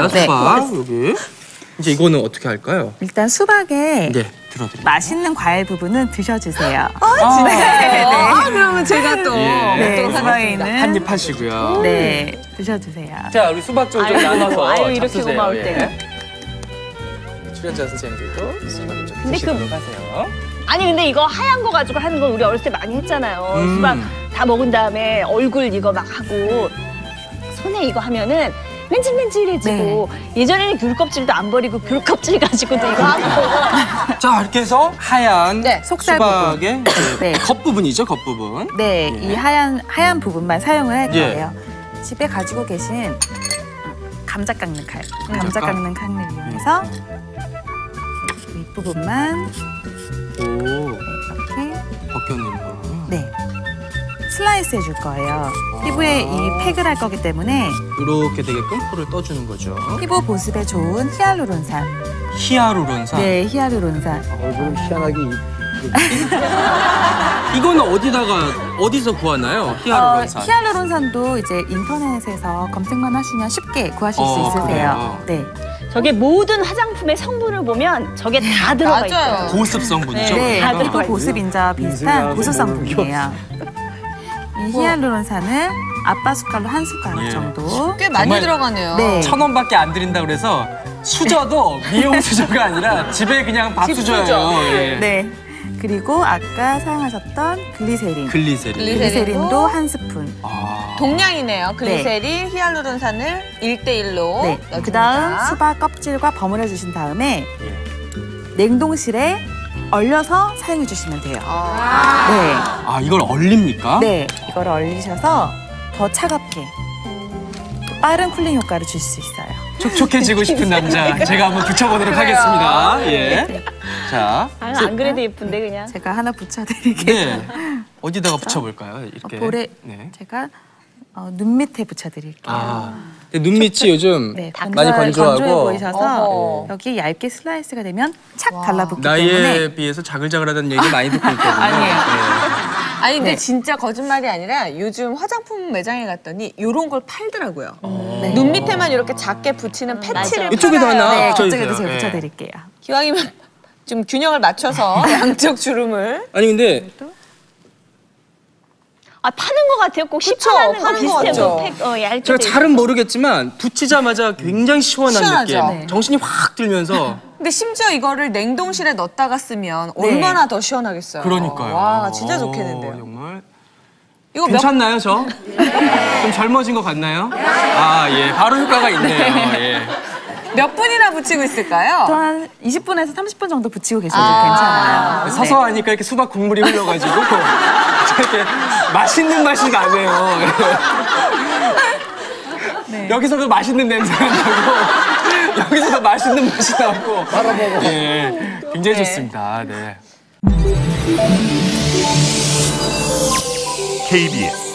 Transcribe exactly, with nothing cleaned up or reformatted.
있습니다. 수박 네. 여기. 이제 이거는 어떻게 할까요? 일단 수박에 네, 들어드릴게요. 맛있는 과일 부분은 드셔주세요. 아, 진짜? 네, 네. 아, 그러면 제가 또 예. 네, 수박에 있는 한 입 하시고요. 네, 드셔주세요. 자, 우리 수박 좀, 좀 나눠서 아유, 이렇게 잡수세요. 고마울 예. 때가. 출연자 선생님들도 수박 좀 근데 드시도록 그- 하세요. 아니 근데 이거 하얀 거 가지고 하는 건 우리 어렸을 때 많이 했잖아요. 음. 수박 다 먹은 다음에 얼굴 이거 막 하고 손에 이거 하면은 맨질맨질해지고 예전에는 귤 껍질도 안 버리고 귤 껍질 가지고도 이거 하고. 자, 이렇게 해서 하얀 네, 속살 수박의 네. 겉부분이죠, 겉부분. 네, 예. 이 하얀 하얀 부분만 사용을 할 예. 거예요. 집에 가지고 계신 감자 깎는 칼, 감자 깎- 깎는 칼을 이용해서 이 부분만 오, 이렇게 벗겨내는 거. 네 슬라이스 해줄 거예요. 피부에 이 팩을 할 거기 때문에 이렇게 되게 끈풀을 떠주는 거죠. 피부 보습에 좋은 히알루론산. 히아루론산. 네, 히알루론산. 얼굴은 희한하게 이거는 어디다가 어디서 구하나요? 어, 히아루론산. 히알루론산도 이제 인터넷에서 검색만 하시면 쉽게 구하실 어, 수 있으세요. 그래요? 네. 저게 모든 화장품의 성분을 보면 저게 다 들어가 맞아요. 있어요. 보습 성분이죠. 네, 다 피부 들어가 보습 인자와 비슷한 보습 성분이에요. 이 히알루론산을 아빠 숟갈로 한 숟가락 예. 정도. 꽤 많이 정말- 들어가네요. 네. 천 원밖에 안 드린다 그래서 수저도 미용 수저가 아니라 집에 그냥 밥 수저예요. 예. 네. 그리고 아까 사용하셨던 글리세린. 글리세린. 글리세린. 글리세린도 한 스푼. 아. 동량이네요. 글리세린, 히알루론산을 일 대 일로 네. 넣어줍니다. 그다음 수박 껍질과 버무려 주신 다음에 예. 냉동실에 얼려서 사용해 주시면 돼요. 아. 아, 이걸 얼립니까? 네. 네. 이거를 얼리셔서 더 차갑게 빠른 쿨링 효과를 줄 수 있어요. 촉촉해지고 싶은 남자. 제가 한번 붙여보도록 하겠습니다. 예. 자. 아, 안 그래도 예쁜데 그냥. 제가 하나 붙여드릴게요. 네. 어디다가 붙여볼까요? 이렇게. 어, 볼에 네. 제가 어, 눈 밑에 붙여드릴게요. 아. 근데 눈 밑이 요즘 네, 많이 건조해- 건조하고 건조해 보이셔서 어허. 여기 얇게 슬라이스가 되면 착 달라붙기 나이에 때문에 비해서 자글자글하다는 얘기 많이 듣고 있거든요. 아니에요. 아니 근데 네. 진짜 거짓말이 아니라 요즘 화장품 매장에 갔더니 이런 걸 팔더라고요. 네. 눈 밑에만 이렇게 작게 붙이는 패치를 이쪽에도 팔아요. 하나 네, 붙여주세요. 그쪽에도 제가 네. 붙여드릴게요. 기왕이면 좀 균형을 맞춰서 양쪽 주름을. 아니 근데 아 파는 거 같아요. 꼭 그쵸, 시판하는 거 파는 거 비슷해. 같죠. 뭐 팩, 어, 얇게 제가 돼 잘은 모르겠지만 붙이자마자 굉장히 시원한 시원하죠. 느낌. 정신이 확 들면서 근데 심지어 이거를 냉동실에 넣었다가 쓰면 얼마나 더 시원하겠어요. 그러니까요. 와 진짜 오, 좋겠는데요. 정말 이거 몇 괜찮나요, 저? 좀 젊어진 것 같나요? 아, 예. 바로 효과가 있네요. 예. 몇 분이나 붙이고 있을까요? 또 한 이십 분에서 삼십 분 정도 붙이고 계셔도 아. 괜찮아요. 서서 하니까 이렇게 수박 국물이 흘러가지고 이렇게 맛있는 맛이 나네요. 네. 여기서도 맛있는 냄새가 나고 여기서도 맛있는 맛이 나고 예, 굉장히 네. 좋습니다. 네. 케이비에스